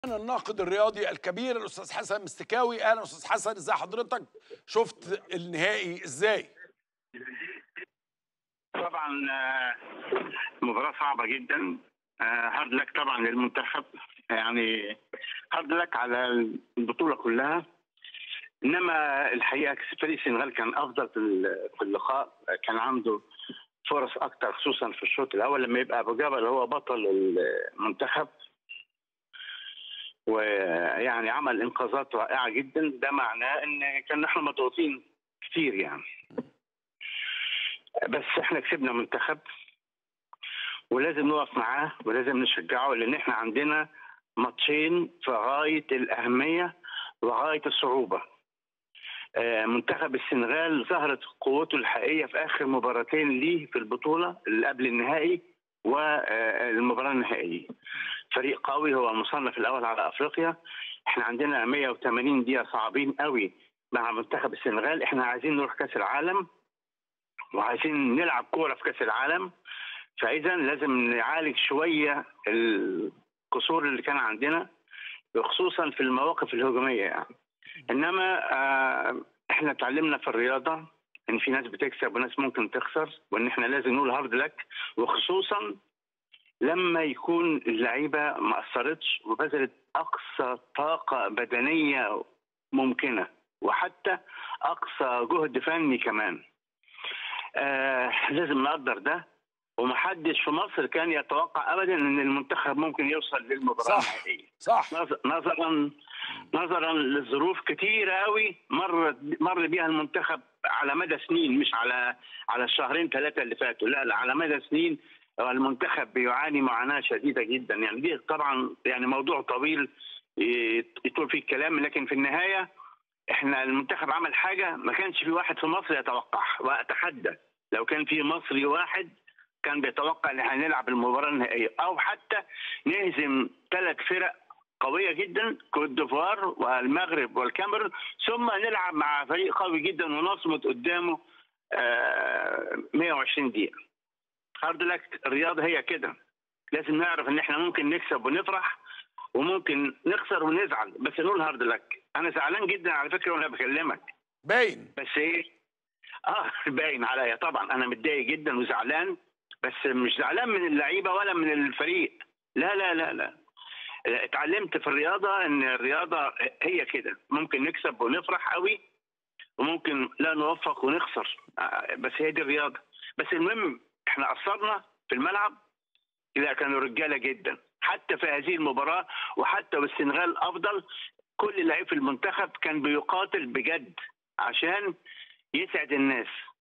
الناقد الرياضي الكبير الاستاذ حسن مستكاوي. اهلا استاذ حسن، ازي حضرتك؟ شفت النهائي ازاي؟ طبعا مباراة صعبة جدا. هارد لك طبعا للمنتخب، يعني هارد لك على البطولة كلها. انما الحقيقة فريق السنغال كان افضل في اللقاء، كان عنده فرص اكتر خصوصا في الشوط الاول لما يبقى ابو جبل هو بطل المنتخب، ويعني عمل انقاذات رائعة جدا. ده معناه ان كان احنا مضغوطين كتير يعني، بس احنا كسبنا منتخب ولازم نقف معاه ولازم نشجعه، لان احنا عندنا ماتشين في غايه الاهميه وغايه الصعوبه. منتخب السنغال ظهرت قوته الحقيقيه في اخر مباراتين ليه في البطوله اللي قبل النهائي والمباراه النهائيه. فريق قوي، هو المصنف الاول على افريقيا. احنا عندنا 180 دقيقه صعبين قوي مع منتخب السنغال. احنا عايزين نروح كاس العالم وعايزين نلعب كوره في كاس العالم، فاذا لازم نعالج شويه القصور اللي كان عندنا خصوصا في المواقف الهجوميه يعني. انما احنا اتعلمنا في الرياضه ان في ناس بتكسب وناس ممكن تخسر، وان احنا لازم نقول هارد لك، وخصوصا لما يكون اللعيبه ما اثرتش وبذلت اقصى طاقه بدنيه ممكنه وحتى اقصى جهد فني كمان. لازم نقدر ده، ومحدش في مصر كان يتوقع ابدا ان المنتخب ممكن يوصل للمباراه النهائيه. صح. نظرا لظروف كتيره قوي مر بيها المنتخب على مدى سنين، مش على الشهرين ثلاثه اللي فاتوا، لا على مدى سنين. المنتخب بيعاني معاناه شديده جدا يعني. دي طبعا يعني موضوع طويل يطول فيه الكلام، لكن في النهايه احنا المنتخب عمل حاجه ما كانش في واحد في مصر يتوقعها، واتحدى لو كان في مصري واحد كان بيتوقع ان احنا نلعب المباراه النهائيه او حتى نهزم 3 فرق قويه جدا، كوت ديفوار والمغرب والكاميرون، ثم نلعب مع فريق قوي جدا ونصمد قدامه 120 دقيقه. هارد لك، الرياضه هي كده، لازم نعرف ان احنا ممكن نكسب ونفرح وممكن نخسر ونزعل، بس نقول هارد لك. انا زعلان جدا على فكره وانا بكلمك، باين. بس ايه، باين عليا طبعا. انا متضايق جدا وزعلان، بس مش زعلان من اللعيبه ولا من الفريق، لا لا لا لا. اتعلمت في الرياضه ان الرياضه هي كده، ممكن نكسب ونفرح قوي وممكن لا نوفق ونخسر، بس هي دي الرياضه. بس المهم احنا قصرنا في الملعب، لا كانوا رجاله جدا حتى في هذه المباراه، وحتى والسنغال افضل. كل لعيب في المنتخب كان بيقاتل بجد عشان يسعد الناس.